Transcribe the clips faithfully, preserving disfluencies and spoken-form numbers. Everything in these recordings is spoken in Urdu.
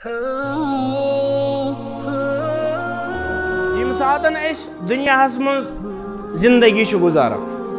یم ساتن اس دنیا من زندگی گزارا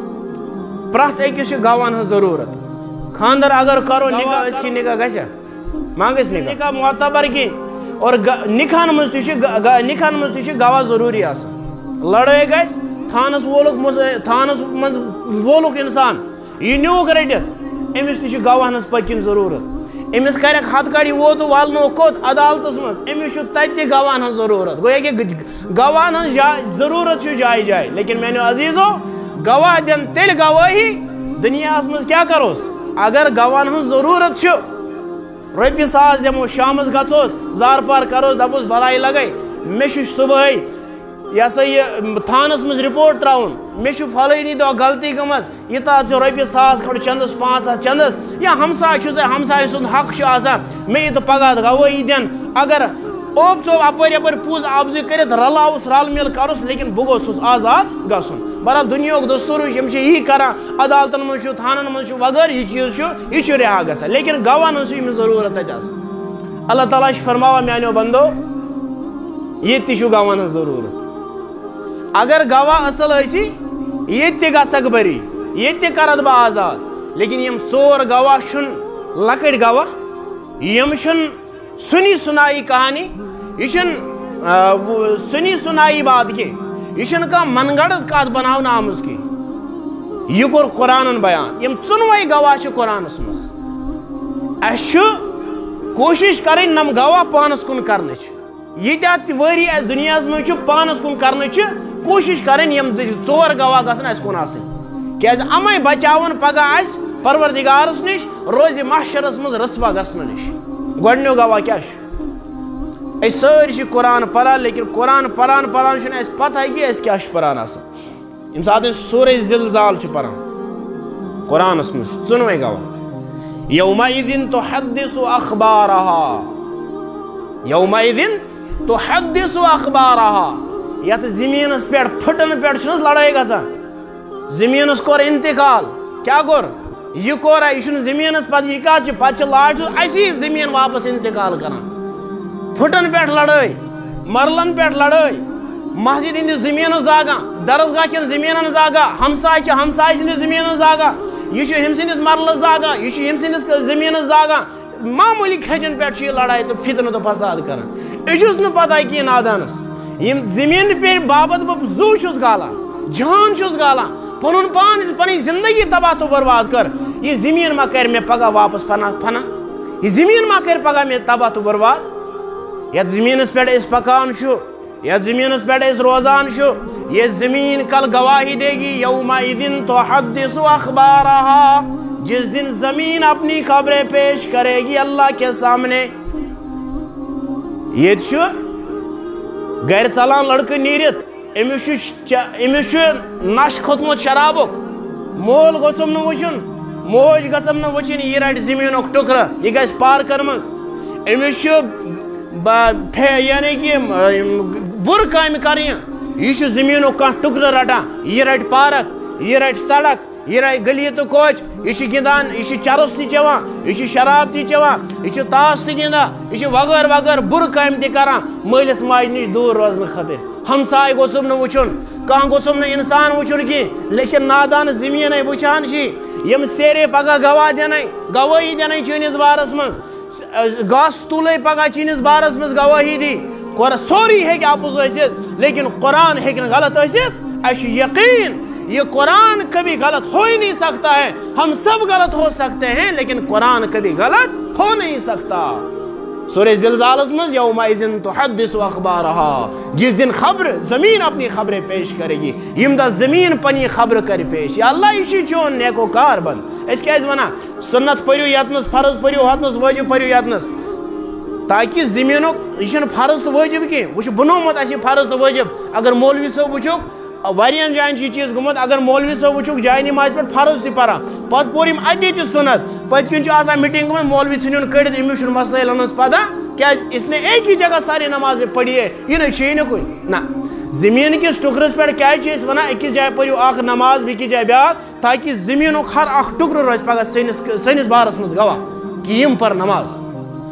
پرت اکس گواہن ہن ضرورت خاندر اگر کرو نکاح اس کی نکاح گھا ما گھس نکاح معتبر کی اور نکاحن مز نکاحن مز تہ گواہ ضروری آسان لڑائی گھس تھانس وولک تھانس مز وولک انسان یہ نیوک رٹت امس تہ گواہنس پکن ضرورت امس کرک ہتھ کڑی ووت والنو کوت عدالتس مز امس تتہ گواہن ہن ضرورت گویا کہ گواہن ہن ضرورت جائے جائے لیکن میانو عزیزو گواہ دن تیل گواہی دنیا مز کیا کروس اگر گواہن ہن ضرورت رۄپیہِ ساس دمو شامس گھوس زار پار کروس دپوس بلائی لگے مے صبح یہ سا یہ تھانس مز رپورٹ تراؤن مے فلٲنی دۄہ غلطی گٔمٕژ یہ تات رۄپیہِ ساس کھڑ چندس پانچ ہتھ چندس یا ہمساے چھُ ہمساے سُنٛد حق چھُ آسان مے یہ پگہ گوٲہی دن اگر اوپ ژوپ اپر یپر پوز آبزی کرت رلاوس رل مل کرس لیکن بہ گوٚژھُس آزاد گژھُن بہرحال دنیاہُک دستور یم یی کران عدالتن مز تھانن مز وغیرہ یہ چیز یہ رہا گژھان لیکن گواہن ہنٛز چھِ أمِس ضروٗرت تتہِ آسان اللہ تعالیٰ چھُ فرماوان میانیو بندو ییٚتہِ تہِ چھُ گواہن ہنٛز ضروٗرت اگر گواہ اصل ٲسی ییٚتہِ تہِ گژھکھ بری ییٚتہِ تہِ کرتھ بہٕ آزاد لیکن یم ژور گواہ چھُنہٕ لۄکٕٹۍ گواہ یم چھُنہٕ سُنی سُنائی کہانی یہ سنی سنائی بات کی یہ من گڑت کت بناؤن آمز کی یہ کور قرآن بیان یم ژونوے گواہ قرآنس مز اس کوشش کریں نم گواہ پانس کن کرنچ یتیات وری اس دنیا مز پانس کن کرنچ کوشش کریں یم ژور گواہ گھن اس کن آسن کیاز امے بچاون پگہ اس پروردگارس نش روز محشرس مز رسوا گھن نش گۄڈنیُک گواہ کیا أسۍ سٲری چھِ قرآن پران لیکن قرآن پران پران چھُنہٕ اَسہِ پتہ کہِ أسۍ کیاہ چھِ پران آسان ییٚمہِ ساتہٕ أسۍ سورہ زلزال چھِ پران قرآنس منٛز چھِ ژۄنوَے گواہ یومئذ تحدث اخبارها یومئذ تحدث اخبارها یتھ زٔمیٖنس پٮ۪ٹھ پھٕٹن پٮ۪ٹھ چھُنہٕ حظ لڑٲے گژھان زٔمیٖنس کوٚر انتقال کیاہ کوٚر یہ کورا یہ زمینس پتہ یہ کت پتہ لاٹ اسی زمین واپس انتقال کران پھٹن پہ لڑائی مرلن پہ لڑائی مسجد ہند زمین زاگان درسگاہ کن زمین زاگا ہمسائے کے ہمسائے سند زمین زاگا یہ ہم سندس مرلس زاگا یہ ہم سندس زمین زاگا معمولی کھجن پہ لڑائی تو فتنہ تو فساد کران یہ پتہ کی نادانس زمین پہ بابت بہ زو چھس گالان جان چھس گالان پنن پان پن زندگی تباہ تو برباد کر یہ زمین ما کر میں پگہ واپس پناہ پناہ یہ زمین ما کر پگہ میں تباہ تو برباد یت زمینس پہ اس پکان یت زمینس پہ اس روزان یہ زمین کل گواہی دے گی یومئذ تحدث اخبارها جس دن زمین اپنی خبریں پیش کرے گی اللہ کے سامنے یہ گر ژلان لڑکہ نیرت امس نش کھوتمت شرابک مول گوسم نہ وچن موج گسم نہ وچن یہ رٹ زمین ٹکر یہ گھس پار کرم امس یعنی کہ بر کام کر یہ زمین کھانا ٹکر رٹان یہ رٹ پارک یہ رٹ سڑک یہ رٹ گلی تو کوچ یہ گندان یہ چرس تہ چوان یہ شراب تہ چوان یہ تاش تہ گندان یہ وغیرہ وغیرہ بر کام تہ کران مالس ماج نش دور روزن خاطر ہمسائے گوسم نہ وچن کان گوسم نہ انسان وچن کی لیکن نادان زمین وچان یم سیرے پگہ گواہ دین گواہی دین چینس بارس مز گاس تلے پگہ چینس بارس مز گواہی دی سوری ہیک اپز ٲسِتھ لیکن قرآن ہیکہ غلط ٲسِتھ اَسہِ یقین یہ قرآن کبھی غلط ہو ہی نہیں سکتا ہے ہم سب غلط ہو سکتے ہیں لیکن قرآن کبھی غلط ہو نہیں سکتا سورہ زلزالس مز یومئذ تحدث اخبارها جس دن خبر زمین اپنی خبریں پیش کرے گی یم دا زمین پنی خبر کر پیش یا اللہ یہ چون نیکو کار بند اس کیا ونان سنت پریو یتنس فرض پریو ہتنس واجب پریو یتنس تاکہ زمینک یہ فرض تو واجب کی وہ بنومت اس فرض تو واجب اگر مولوی صاحب وچھو واریاں جائن یہ چیز گومت اگر مولوی صاحب وچھوک جائے نماز پہ فرض تہ پران پتہ پور یم ادی تہ سنت پت کن آسان میٹنگ میں مولوی ژھنن کڑت امس مسائل ہنس پتہ کیا اس نے ایک ہی جگہ ساری نمازیں پڑھی ہے یہ نی نا کن نا زمین کس ٹکرس پہ کیا ونان اکس جائے پریو اخ نماز بیس جائے بیاکھ تاکہ زمین ہر اخ ٹکر روز پگہ سنس سنس بارس مز گواہ کہ یم پر نماز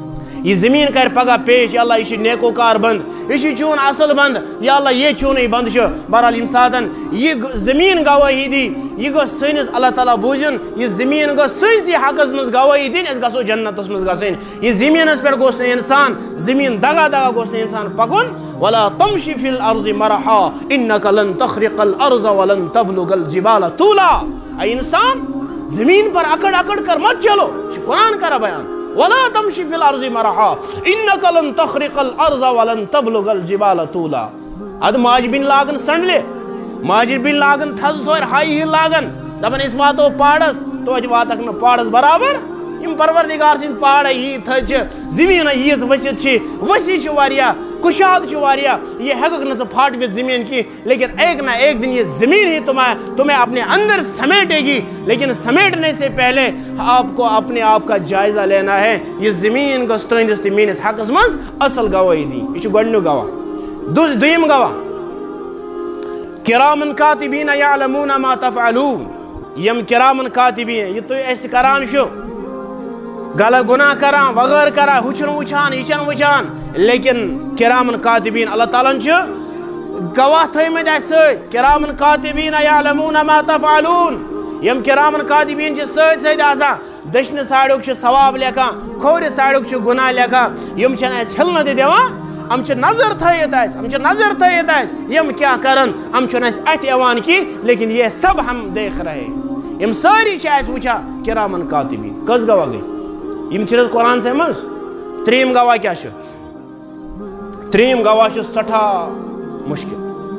یہ زمین کر پگہ پیش یا اللہ یہ نیکوکار بند یہ چون اصل بند یا اللہ یہ چون بند چھ بہرحال یم ساتن یہ زمین گواہی دی یہ گو سنس اللہ تعالیٰ بوزن یہ زمین گو سنسی حقس مز گواہی دین اس گسو جنتس مز گسن یہ زمینس پہ گوس انسان زمین دگا دگا گوس انسان پکن ولا تمشی فی الارض مرحا انک لن تخرق الارض ولن تبلغ الجبال طولا اے انسان زمین پر اکڑ اکڑ کر مت چلو قرآن کرا بیان ولا تمشی فی الارض مرحا انک لن تخرق الارض ولن تبلغ الجبال طولا اد ماج بن لاگن سنڈلے ماجر بن لاگن تھز تھوڑ ہائی ہل لاگن دپن اس واتو پاڑس تو اج واتک نہ پاڑس برابر یم پروردگار سن پاڑ یہ تھج زمین یہ وسیت چھ وسی چھ واریا کشاد چھ واریا یہ ہیکک نہ پھاٹ وت زمین کی لیکن ایک نہ ایک دن یہ زمین ہی تمہیں تمہیں اپنے اندر سمیٹے گی لیکن سمیٹنے سے پہلے آپ کو اپنے آپ کا جائزہ لینا ہے یہ زمین گوس تہندس تہ میانس حقس مز اصل گواہی دی یہ گۄڈنیُک گواہ دویم گواہ کرامن کاتبین یعلمون ما تفعلون یم کرامن کاتبین یہ تو اس کران شو غلط گناہ کران وغیر کران وچن وچان یہ وچان لیکن کرامن کاتبین اللہ تعالیٰ گواہ تھمت اس ست کرامن کاتبین یعلمون ما تفعلون یم کرامن کاتبین چھ ست ست آسان دشن سائڈک ثواب لیکھان کھور سائڈک گناہ لیکھان یم چھن اس ہلنہ تہ دِوان ام چھ نظر تھیت اس ام چھ نظر تھیت اس یم کیا کرن ام چھن اس اتھ ایوان کی لیکن یہ سب ہم دیکھ رہے ہیں یم ساری چھ اس وچھا کرامن کاتبین کس گواہ گئی یم چھ قرآن سے مز تریم گواہ کیا چھ تریم گواہ چھ سٹھا مشکل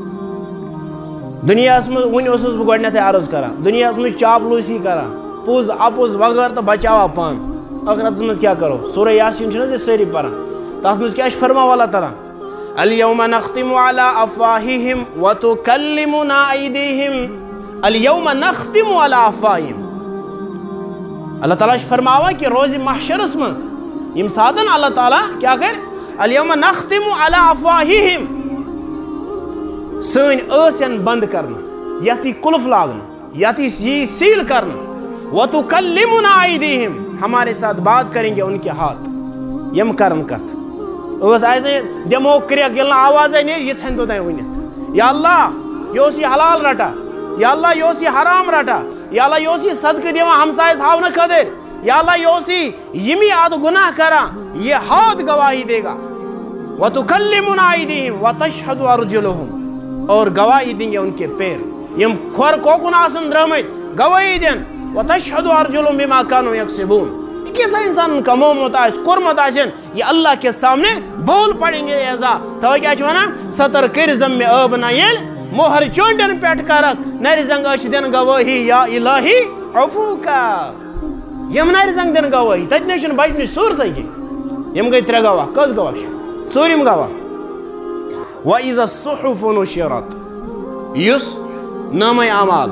دنیا اس مز ون اوسس بہ گۄڈنیتھے عرض کران دنیا اس مز چاپلوسی کران پوز اپوز وغیر تو بچاوا پان آخرت مز کیا کرو سورہ یاسین چھ نہ ساری پران تاث مز کیا فرما والا طرح اليوم نختم على افواههم وتكلمنا ايديهم اليوم نختم على افواههم اللہ تعالیٰ فرماوا کہ روز محشر مز یم ساتن اللہ تعالیٰ کیا کر اليوم نختم على افواههم سن ٲسن بند کرنا یتی قلف لاگنا یتی سیل کرنا وتكلمنا ايديهم ہمارے ساتھ بات کریں گے ان کے ہاتھ یم کرن کت اس ایسے دمو کریک یل آواز نیر یہ ژھن تو تین ونت یا اللہ یہ حلال رٹا یا اللہ یہ حرام رٹا یا اللہ یہ صدقہ دِوان ہمسایس ہاونہ خاطر یا اللہ یہ یمی آد گناہ کرا یہ ہاتھ گواہی دے گا وَتُكَلِّمُنَا أَيْدِيهِمْ وَتَشْهَدُ أَرْجُلُهُمْ اور گواہی دیں گے ان کے پیر یم کھور کوکن آسن درمت گواہی دیں وَتَشْهَدُ أَرْجُلُهُمْ بِمَا كَانُوا يَكْسِبُونَ کیسا انسان کا مومت آئیس قرمت آئیسن یہ اللہ کے سامنے بول پڑیں گے ایزا تو کیا چھوانا ستر کرزم میں اب نائل موہر چونٹن پیٹ کرک نیر زنگ اچھ دن گواہی یا الہی عفوکا یم نیر زنگ دن گواہی تجنیشن بجنی صورت ہے یہ یم گئی ترے گواہ کس گواہ ژوٗرِم گواہ وَإِذَا الصُّحُفُ نُشِرَتْ یُس نامہ اعمال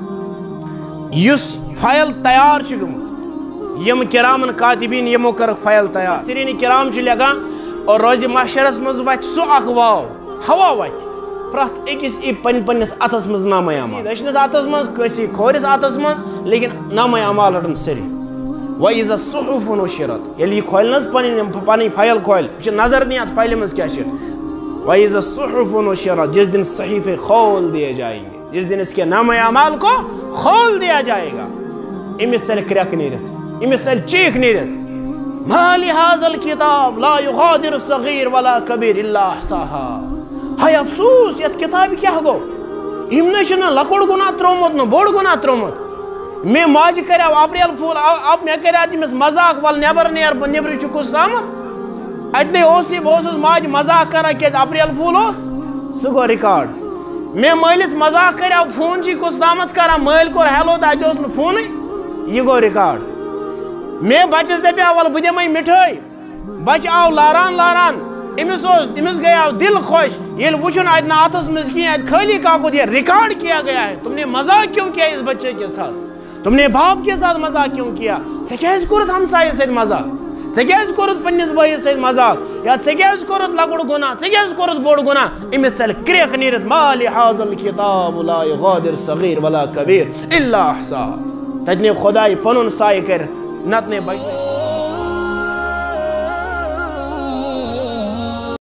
یُس فائل تیار چھ گٔمٕژ یم کرامن کاتبین یمو کر فائل تیار سرین کرام چھ لگان اور روز محشرس مز وت سو اخ واو ہوا وت پرت اکس ای پن پنس اتس مز نامہ اعمال دشنس اتس مز کسی کھورس اتس مز لیکن نامہ اعمال رٹن سری وَإِذَا الصُّحُفُ نُشِرَتْ یلی کھولنس پن پن فائل کھول چھ نظر نہیں ات فائل مز کیا چھ وَإِذَا الصُّحُفُ نُشِرَتْ جس دن صحیفے کھول دیے جائیں گے جس دن اس کے نامہ اعمال کو کھول دیا جائے گا امس چل کریک نیرت امس چل چیخ نیرت ما لهذا الكتاب لا يغادر صغير ولا كبير الا احصاها ہائے افسوس یت کتاب کیا گو ام نشن لکڑ گناہ ترومت نہ بوڑ گناہ ترومت میں ماج کریا اپریل پھول اب میں کریا تمس مذاق ول نیبر نیر نیبر چکس تامت اتنے اوسی بوسس ماج مذاق کرا کہ اپریل پھول اوس سہ گو ریکارڈ میں مالس مذاق کریا فون چی کس تامت کرا مال کور ہیلو تہ اوس نہ فون یہ گو ریکارڈ میں بچس دپیا ول بہ دمے مٹھائی بچ آو لاران لاران امس امس گیا دل خوش یل وچن ات نہ اتس مز کی ات خالی کاغذ یہ ریکارڈ کیا گیا ہے تم نے مذاق کیوں کیا اس بچے کے ساتھ تم نے باپ کے ساتھ مذاق کیوں کیا ژے کیاز کورت ہمسایہ سۭتۍ مذاق ژے کیاز کورت پننس بٲیِس سۭتۍ مذاق یا ژے کیاز کورت لۄکُٹ گۄناہ ژے کیاز کورت بوٚڑ گۄناہ أمِس ژَلہِ کرٛیکھ نیٖرِتھ ما لِہٰذا الکِتاب لا یغادر صغیر ولا کبیر الا احصاها تتہِ نے خۄداے پنُن سایہِ کر نتہٕ نے بچ